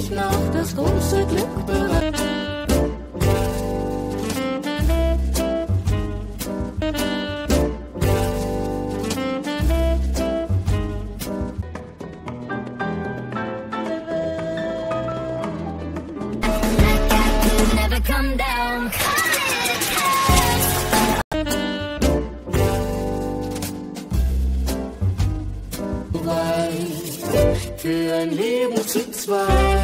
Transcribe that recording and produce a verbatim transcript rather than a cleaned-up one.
nicht noch das große Glück bereit. Come down, für ein Leben zu zweit.